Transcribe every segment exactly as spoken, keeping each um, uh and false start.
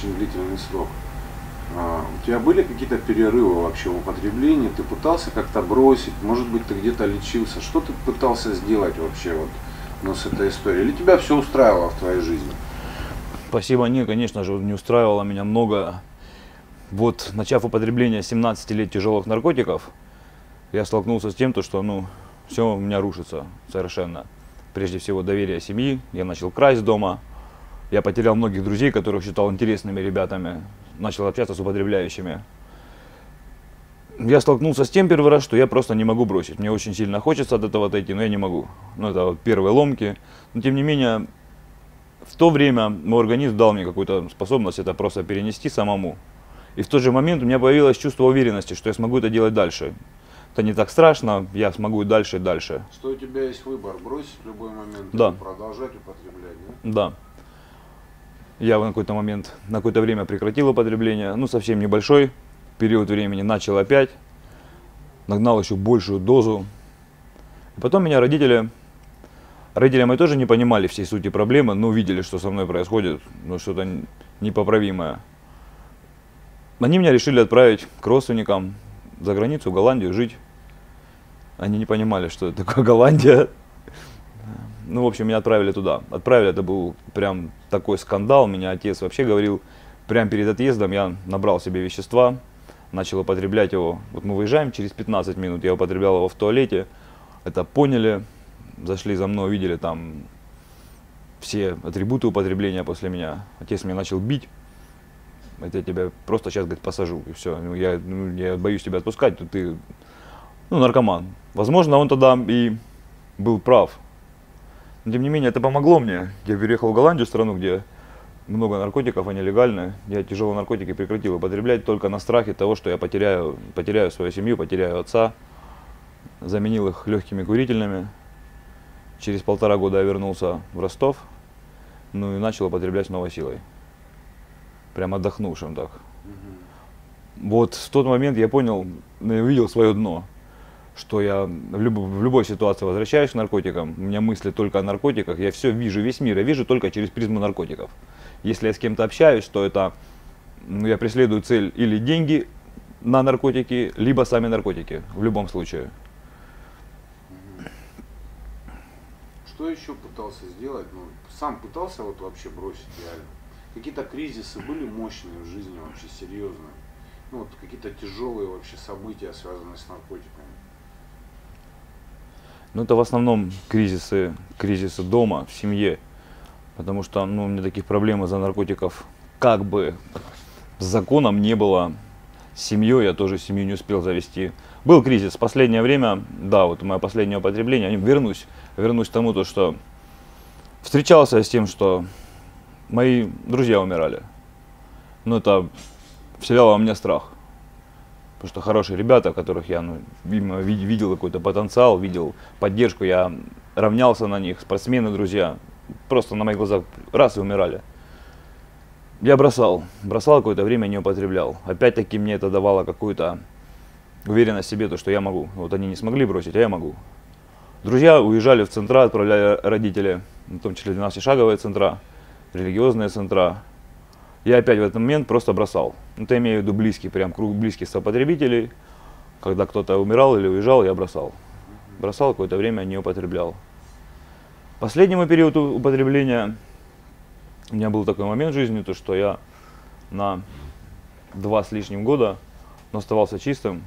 очень длительный срок. А, у тебя были какие-то перерывы вообще в употреблении? Ты пытался как-то бросить? Может быть, ты где-то лечился? Что ты пытался сделать вообще вот, ну, с этой историей? Или тебя все устраивало в твоей жизни? Спасибо, нет, конечно же, не устраивало меня много. Вот, начав употребление семнадцати лет тяжелых наркотиков, я столкнулся с тем, что, ну, все у меня рушится совершенно. Прежде всего, доверие семьи, я начал красть дома, я потерял многих друзей, которых считал интересными ребятами, начал общаться с употребляющими. Я столкнулся с тем первый раз, что я просто не могу бросить. Мне очень сильно хочется от этого отойти, но я не могу. Ну, это вот первые ломки. Но, тем не менее, в то время мой организм дал мне какую-то способность это просто перенести самому. И в тот же момент у меня появилось чувство уверенности, что я смогу это делать дальше. Это не так страшно, я смогу и дальше, и дальше. Что у тебя есть выбор, бросить в любой момент, да. Продолжать употреблять, да? Да. Я на какой-то момент, на какое-то время прекратил употребление, ну совсем небольшой период времени, начал опять, нагнал еще большую дозу. И потом меня родители, родители мои тоже не понимали всей сути проблемы, но увидели, что со мной происходит, ну что-то непоправимое. Они меня решили отправить к родственникам за границу, в Голландию, жить. Они не понимали, что это такое Голландия. Ну, в общем, меня отправили туда. Отправили, это был прям такой скандал. Меня отец вообще говорил, прямо перед отъездом я набрал себе вещества, начал употреблять его. Вот мы выезжаем, через пятнадцать минут я употреблял его в туалете. Это поняли, зашли за мной, увидели там все атрибуты употребления после меня. Отец меня начал бить. Это я тебя просто сейчас, говорит, посажу, и все. Ну, я, ну, я боюсь тебя отпускать, то ты, ну, наркоман. Возможно, он тогда и был прав. Но, тем не менее, это помогло мне. Я переехал в Голландию, страну, где много наркотиков, они легальны. Я тяжелые наркотики прекратил употреблять только на страхе того, что я потеряю, потеряю свою семью, потеряю отца. Заменил их легкими курительными. Через полтора года я вернулся в Ростов, ну и начал употреблять с новой силой. Прям отдохнувшим так. Угу. Вот в тот момент я понял, увидел свое дно, что я в, люб в любой ситуации возвращаюсь к наркотикам, у меня мысли только о наркотиках, я все вижу, весь мир я вижу только через призму наркотиков. Если я с кем-то общаюсь, то это, ну, я преследую цель или деньги на наркотики, либо сами наркотики, в любом случае. Угу. Что еще пытался сделать? Ну, сам пытался вот вообще бросить реально? Какие-то кризисы были мощные в жизни, вообще серьезные? Ну, вот какие-то тяжелые вообще события, связанные с наркотиками? Ну, это в основном кризисы, кризисы дома, в семье. Потому что, ну, у меня таких проблем из-за наркотиков как бы с законом не было. С семьей я тоже семью не успел завести. Был кризис. В последнее время, да, вот мое последнее употребление, вернусь, вернусь к тому, то, что встречался с тем, что мои друзья умирали. Ну, это вселяло во меня страх. Потому что хорошие ребята, в которых я, ну, видел какой-то потенциал, видел поддержку, я равнялся на них, спортсмены, друзья, просто на моих глазах раз и умирали. Я бросал, бросал какое-то время, не употреблял. Опять-таки мне это давало какую-то уверенность в себе, то, что я могу. Вот они не смогли бросить, а я могу. Друзья уезжали в центра, отправляли родители, в том числе двенадцатишаговые центра, религиозные центра. Я опять в этот момент просто бросал. Это имею в виду близкий, прям круг близких сопотребителей. Когда кто-то умирал или уезжал, я бросал. Бросал, какое-то время не употреблял. Последний мой период употребления, у меня был такой момент в жизни, то, что я на два с лишним года, но оставался чистым.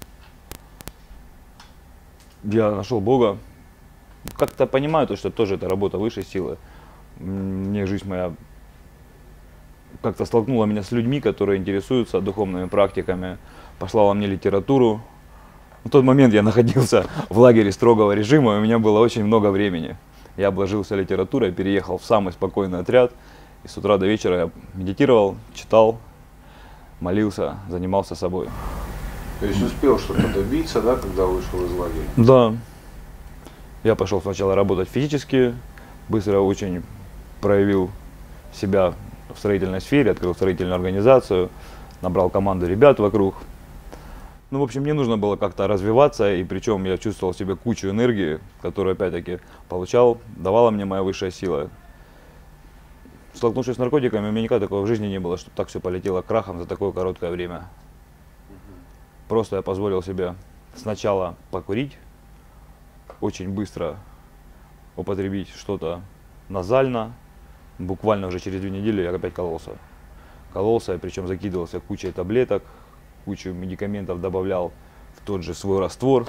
Я нашел Бога. Как-то понимаю, то, что тоже это работа высшей силы. Мне жизнь моя как-то столкнула меня с людьми, которые интересуются духовными практиками, послала мне литературу. В тот момент я находился в лагере строгого режима, и у меня было очень много времени. Я обложился литературой, переехал в самый спокойный отряд, и с утра до вечера я медитировал, читал, молился, занимался собой. То есть успел что-то добиться, да, когда вышел из лагеря? Да. Я пошел сначала работать физически, быстро очень проявил себя в строительной сфере, открыл строительную организацию, набрал команду ребят вокруг. Ну, в общем, мне нужно было как-то развиваться, и причем я чувствовал в себе кучу энергии, которую, опять-таки, получал, давала мне моя высшая сила. столкнувшись с наркотиками, у меня никогда такого в жизни не было, чтобы так все полетело крахом за такое короткое время. Просто я позволил себе сначала покурить, очень быстро употребить что-то назально. Буквально уже через две недели я опять кололся. Кололся, причем закидывался кучей таблеток, кучу медикаментов добавлял в тот же свой раствор.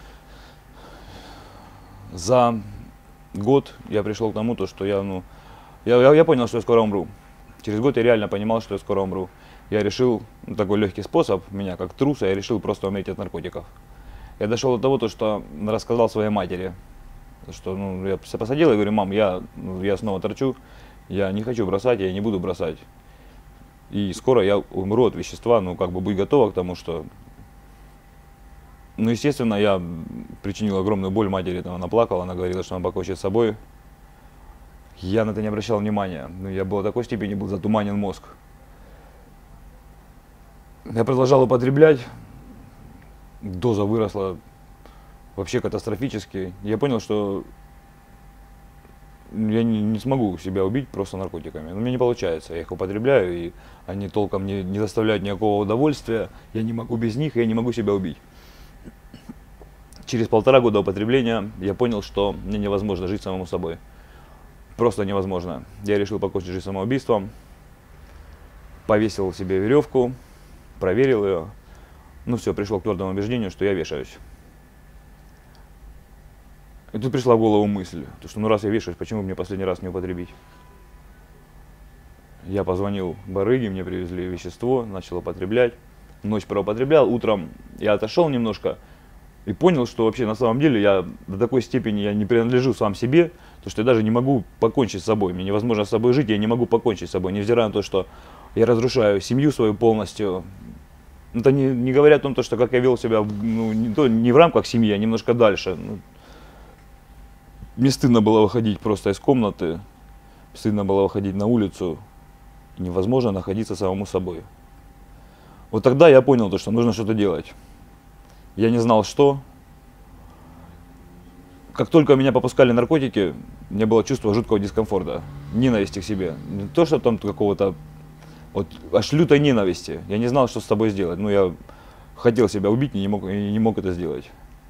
За год я пришел к тому, то, что я, ну, я, я, я понял, что я скоро умру. Через год я реально понимал, что я скоро умру. Я решил, ну, такой легкий способ, меня как труса, я решил просто умереть от наркотиков. Я дошел до того, то, что рассказал своей матери, что, ну, я посадил и говорю: мам, я, ну, я снова торчу, я не хочу бросать, я не буду бросать. И скоро я умру от вещества, ну, как бы будь готова к тому, что... Ну, естественно, я причинил огромную боль матери, там, она плакала, она говорила, что она покончит с собой. Я на это не обращал внимания, ну, я был в такой степени, был затуманен мозг. Я продолжал употреблять, доза выросла вообще катастрофически. Я понял, что я не, не смогу себя убить просто наркотиками. У меня не получается, я их употребляю, и они толком не, не доставляют никакого удовольствия. Я не могу без них, и я не могу себя убить. Через полтора года употребления я понял, что мне невозможно жить самому собой. Просто невозможно. Я решил покончить жизнь самоубийством, повесил себе веревку, проверил ее. Ну все, пришел к твердому убеждению, что я вешаюсь. И тут пришла в голову мысль, что ну раз я вешаюсь, почему мне последний раз не употребить? Я позвонил барыге, мне привезли вещество, начал употреблять. Ночь проупотреблял, утром я отошел немножко и понял, что вообще на самом деле я до такой степени я не принадлежу сам себе, то что я даже не могу покончить с собой. Мне невозможно с собой жить, я не могу покончить с собой, невзирая на то, что я разрушаю семью свою полностью. Это не, не говоря о том, что как я вел себя, ну, не, то, не в рамках семьи, а немножко дальше. Ну, мне стыдно было выходить просто из комнаты, стыдно было выходить на улицу, невозможно находиться самому собой. Вот тогда я понял, то, что нужно что-то делать. Я не знал, что. Как только меня попускали наркотики, у меня было чувство жуткого дискомфорта, ненависти к себе. Не то, что там какого-то, вот, аж лютой ненависти. Я не знал, что с собой сделать. Ну, я хотел себя убить и не мог, и не мог это сделать.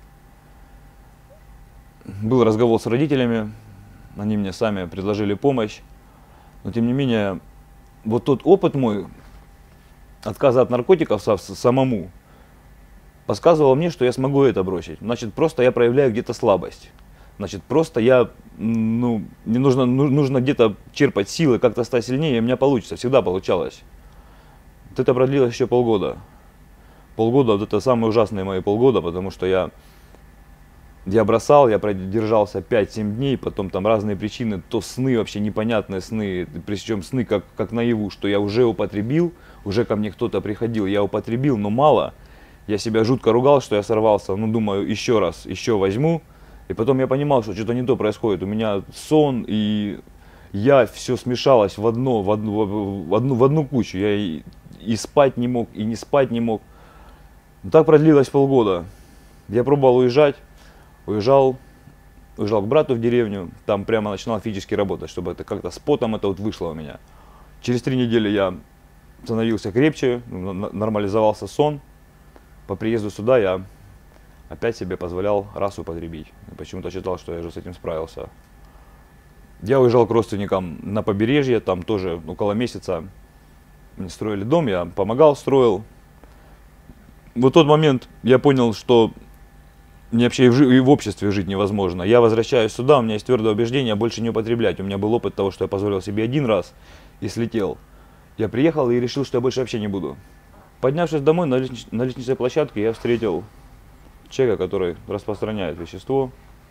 Был разговор с родителями, они мне сами предложили помощь. Но тем не менее, вот тот опыт мой, отказа от наркотиков самому, подсказывал мне, что я смогу это бросить. Значит, просто я проявляю где-то слабость. Значит, просто я, ну, мне нужно, нужно где-то черпать силы, как-то стать сильнее, и у меня получится, всегда получалось. Вот это продлилось еще полгода. Полгода, вот это самые ужасные мои полгода, потому что я, я бросал, я продержался пять-семь дней, потом там разные причины, то сны, вообще непонятные сны, причем сны как, как наяву, что я уже употребил, уже ко мне кто-то приходил, я употребил, но мало. Я себя жутко ругал, что я сорвался, ну думаю, еще раз, еще возьму. И потом я понимал, что что-то не то происходит. У меня сон и я, все смешалось в одно, в одну, в одну, в одну кучу. Я и, и спать не мог, и не спать не мог. Так продлилось полгода. Я пробовал уезжать, уезжал, уезжал к брату в деревню. Там прямо начинал физически работать, чтобы это как-то с потом это вот вышло у меня. Через три недели я становился крепче, нормализовался сон. По приезду сюда я опять себе позволял раз употребить. Почему-то считал, что я уже с этим справился. Я уезжал к родственникам на побережье, там тоже около месяца строили дом, я помогал, строил. В тот момент я понял, что мне вообще и в, и в обществе жить невозможно. Я возвращаюсь сюда, у меня есть твердое убеждение больше не употреблять. У меня был опыт того, что я позволил себе один раз и слетел. Я приехал и решил, что я больше вообще не буду. Поднявшись домой на, лестнич, на лестничной площадке, я встретил человека, который распространяет вещество.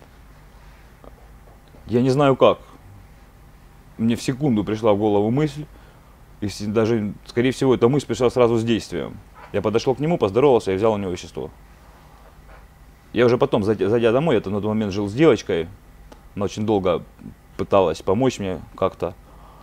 Я не знаю как. Мне в секунду пришла в голову мысль, и даже, скорее всего, эта мысль пришла сразу с действием. Я подошел к нему, поздоровался и взял у него вещество. Я уже потом, зайдя, зайдя домой, я на тот момент жил с девочкой, она очень долго пыталась помочь мне как-то.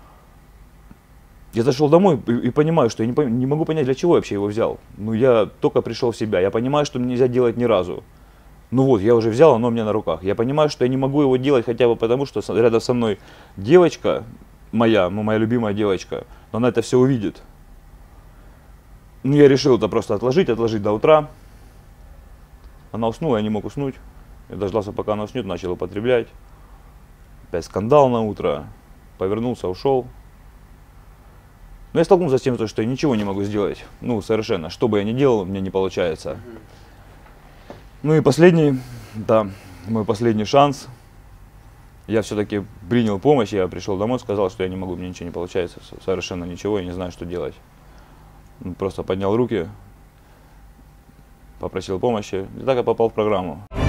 Я зашел домой и, и понимаю, что я не, не могу понять, для чего я вообще его взял. Ну, я только пришел в себя. Я понимаю, что нельзя делать ни разу. Ну вот, я уже взял, оно у меня на руках. Я понимаю, что я не могу его делать хотя бы потому, что рядом со мной девочка, моя, ну, моя любимая девочка, но она это все увидит. Ну, я решил это просто отложить, отложить до утра. Она уснула, я не мог уснуть. Я дождался, пока она уснет, начал употреблять. Опять скандал на утро. Повернулся, ушел. Но я столкнулся с тем, что я ничего не могу сделать. Ну, совершенно. Что бы я ни делал, у меня не получается. Ну и последний, да, мой последний шанс. Я все-таки принял помощь, я пришел домой, сказал, что я не могу, мне ничего не получается, совершенно ничего, я не знаю, что делать. Просто поднял руки, попросил помощи, и так я попал в программу.